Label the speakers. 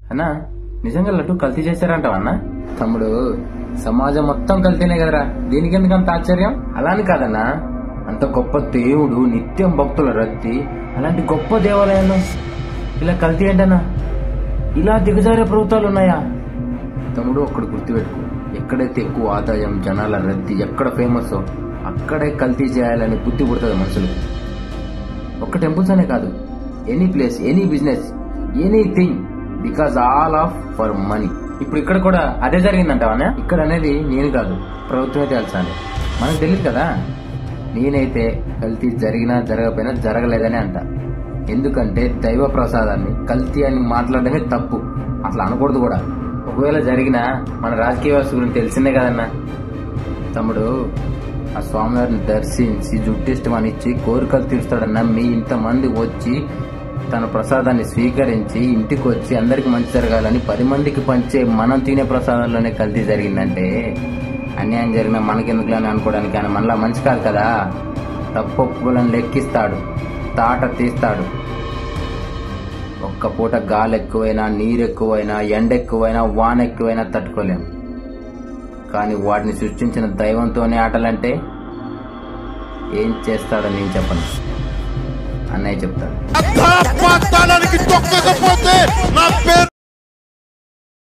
Speaker 1: అన్నా నిజంగా లడ్డు కల్తీ చేశారంటావా అన్నా? తమ్ముడు, సమాజం మొత్తం కల్తీనే కదరా, దీనికి ఎందుకంత ఆశ్చర్యం? అలాని కాదన్నా, అంత గొప్ప దేవుడు, నిత్యం భక్తుల రద్దీ, అలాంటి గొప్ప దేవాలయాల్లో ఇలా కల్తీ ఏంటన్నా? ఇలా దిగజారే ప్రభుత్వాలు ఉన్నాయా? తమ్ముడు, ఒక్కడు గుర్తుపెట్టుకో, ఎక్కడైతే ఎక్కువ ఆదాయం, జనాల రద్దీ, ఎక్కడ ఫేమస్ అక్కడే కల్తీ చేయాలని బుద్ధి పుడుతుంది మనుషులు. ఒక్క టెంపుల్స్ అనే కాదు, any place, any business, anything, because all of for money. ఇప్పుడు ఇక్కడ కూడా అదే జరిగిందంటావా? ఇక్కడ అనేది నేను కాదు, ప్రభుత్వమే తెలుసాను, మనకు తెలియదు కదా. నేనైతే కల్తీ జరిగినా జరగకపోయినా జరగలేదని అంట. ఎందుకంటే దైవ ప్రసాదాన్ని కల్తీ అని మాట్లాడడమే తప్పు, అసలు అనకూడదు కూడా. ఒకవేళ జరిగినా మన రాజకీయ వ్యవస్థ గురించి తెలిసిందే కదన్నా. తమ్ముడు, ఆ స్వామివారిని దర్శించి జుట్టిష్టమని ఇచ్చి కోరికలు తీరుస్తాడని నమ్మి ఇంతమంది వచ్చి తన ప్రసాదాన్ని స్వీకరించి ఇంటికి వచ్చి అందరికి మంచి జరగాలని 10 మందికి పంచే మనం తినే ప్రసాదాల్లోనే కల్తీ జరిగిందంటే అన్యాయం జరిగినా మనకెందుకులని అనుకోవడానికి ఆయన మనలా మంచి కాదు కదా. తప్పొప్పులను లెక్కిస్తాడు, తాట తీస్తాడు. ఒక్క పూట గాలి ఎక్కువైనా, నీరు ఎక్కువైనా, ఎండ ఎక్కువైనా, వాన ఎక్కువైనా తట్టుకోలేం. కానీ వాటిని సృష్టించిన దైవంతోనే ఆటలంటే ఏం చేస్తాడో నేను చెప్పను, అన్నయ్య చెప్తాడు.